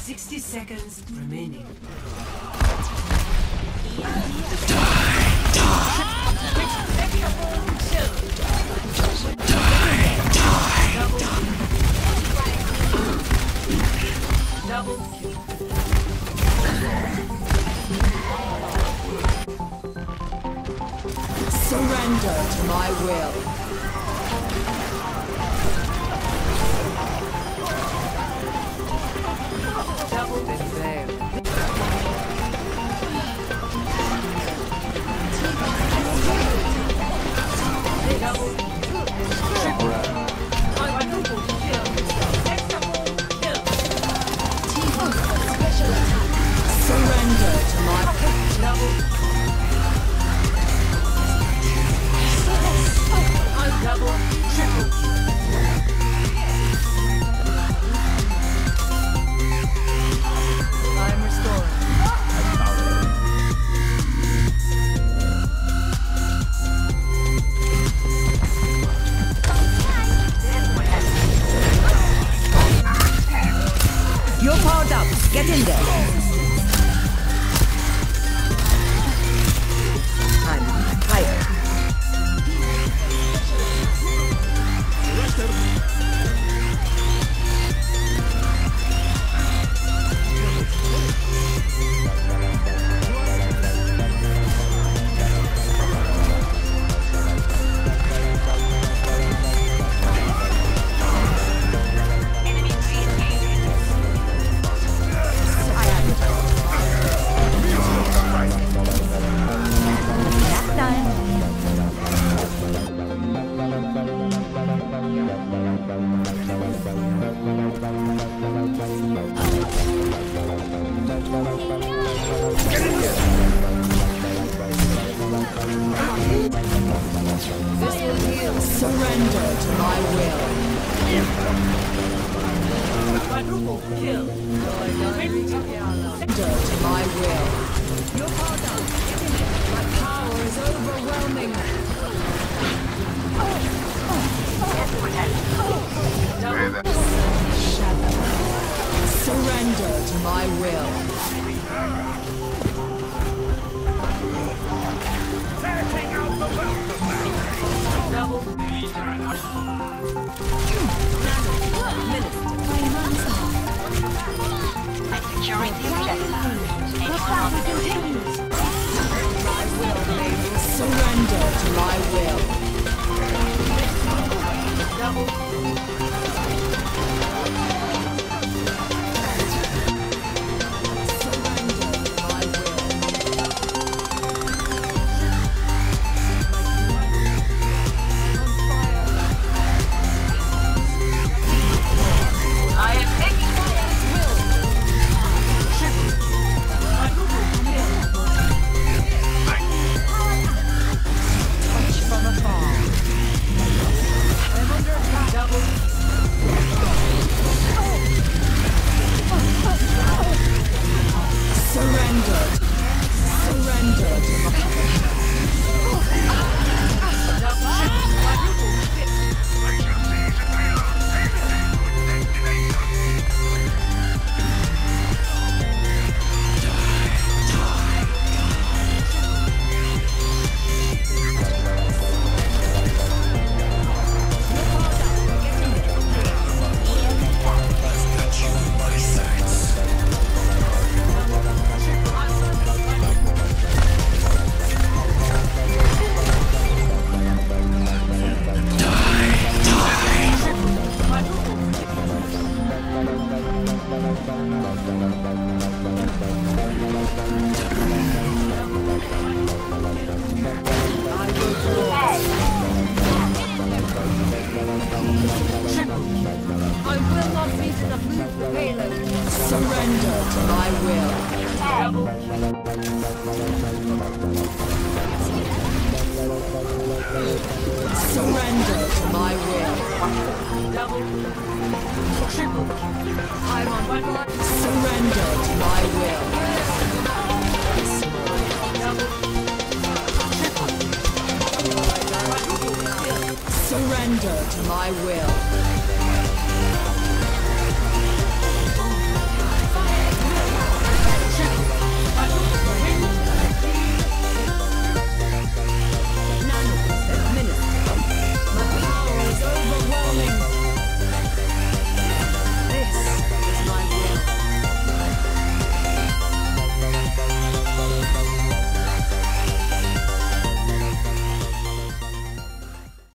60 seconds remaining. Double kill. Surrender to my will. Double fail. Double. Quadruple kill. Hexaple kill. Surrender to my Double. Double. Triple. I'm restoring. You're powered up. Get in there. I'm tired. Surrender to my will. Quadruple kill. Surrender to my will. You're powered up. Get in there. My power is overwhelming. Shadow. Surrender to my will. Double. Securing the objective. Surrender to my will. Double. Surrender to my will. Surrender to my will. I'm on one line. Surrender to my will. Surrender to my will.